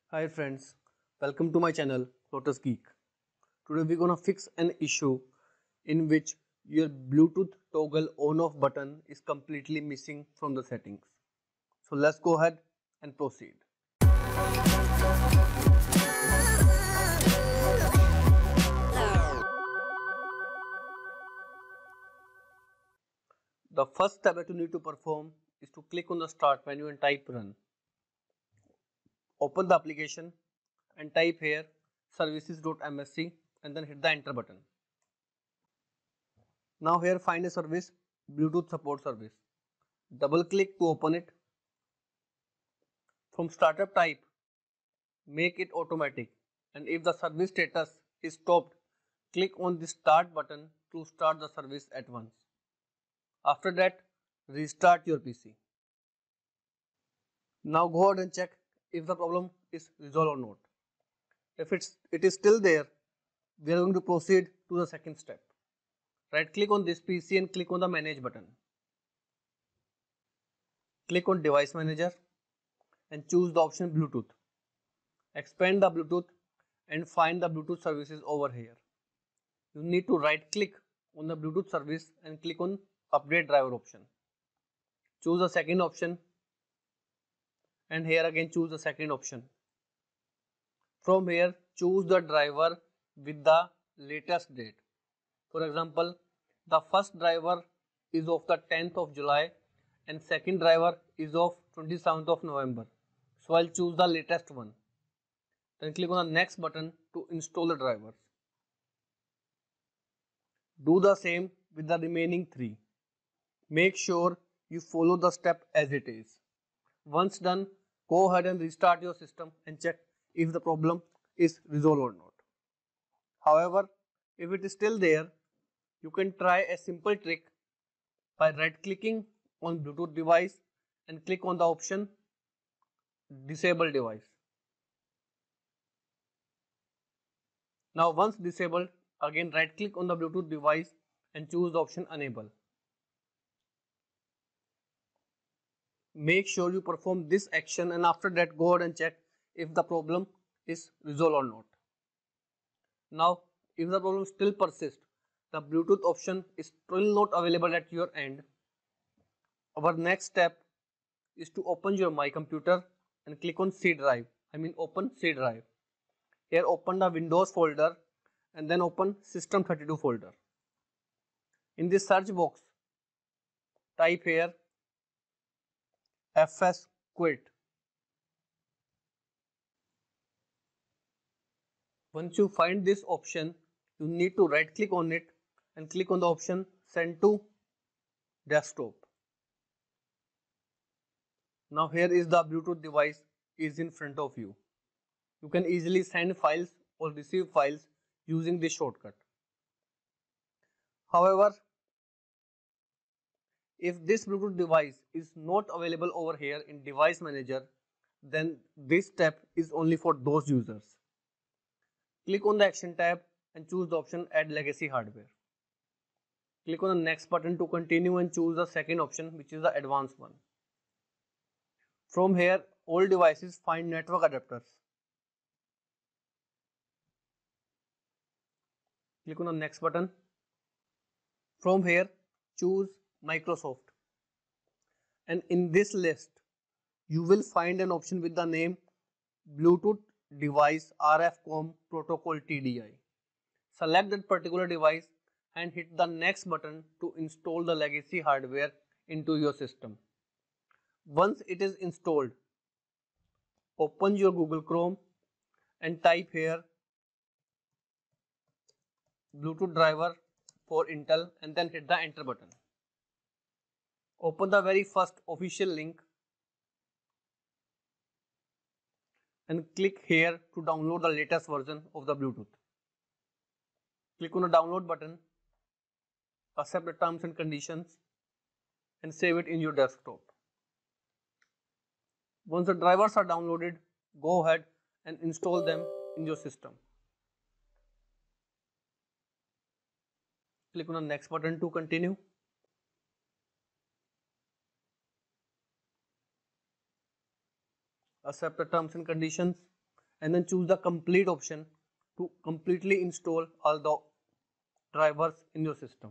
Hi friends, welcome to my channel Lotus Geek. Today we're gonna fix an issue in which your Bluetooth toggle on off button is completely missing from the settings. So let's go ahead and proceed. The first step that you need to perform is to click on the start menu and type run. Open the application and type here services.msc and then hit the enter button. Now here find a service, Bluetooth support service. Double click to open it. From startup type, make it automatic, and if the service status is stopped, click on the start button to start the service at once. After that, restart your PC. Now go ahead and check if the problem is resolved or not. If it is still there, we are going to proceed to the second step. Right click on this PC and click on the manage button. Click on device manager and choose the option Bluetooth. Expand the Bluetooth and find the Bluetooth services over here. You need to right click on the Bluetooth service and click on update driver option. Choose the second option and here again choose the second option. From here choose the driver with the latest date. For example, the first driver is of the 10th of July and second driver is of 27th of November. So I'll choose the latest one. Then click on the next button to install the drivers. Do the same with the remaining three. Make sure you follow the step as it is. Once done, go ahead and restart your system and check if the problem is resolved or not. However, if it is still there, you can try a simple trick by right clicking on Bluetooth device and click on the option disable device. Now once disabled, again right click on the Bluetooth device and choose the option enable. Make sure you perform this action and after that go ahead and check if the problem is resolved or not. Now if the problem still persists, the Bluetooth option is still not available at your end, our next step is to open your My Computer and click on C drive. Open C drive. Here open the Windows folder and then open System32 folder. In this search box, type here FS quit. Once you find this option, you need to right click on it and click on the option send to desktop. Now here is the Bluetooth device is in front of you. You can easily send files or receive files using this shortcut. However, if this Bluetooth device is not available over here in device manager, then this step is only for those users. Click on the action tab and choose the option add legacy hardware. Click on the next button to continue and choose the second option, which is the advanced one. From here, all devices find network adapters. Click on the next button. From here, choose Microsoft. And in this list, you will find an option with the name Bluetooth device RF COM protocol TDI. Select that particular device and hit the next button to install the legacy hardware into your system. Once it is installed, open your Google Chrome and type here Bluetooth driver for Intel and then hit the enter button. Open the very first official link and click here to download the latest version of the Bluetooth. Click on the download button, accept the terms and conditions and save it in your desktop. Once the drivers are downloaded, go ahead and install them in your system. Click on the next button to continue. Accept the terms and conditions and then choose the complete option to completely install all the drivers in your system.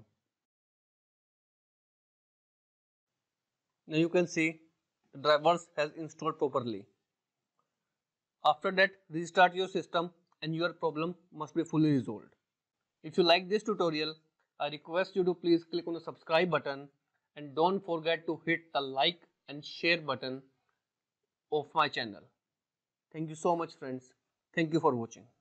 Now you can see the drivers has installed properly. After that, restart your system and your problem must be fully resolved. If you like this tutorial, I request you to please click on the subscribe button and don't forget to hit the like and share button of my channel. Thank you so much friends. Thank you for watching.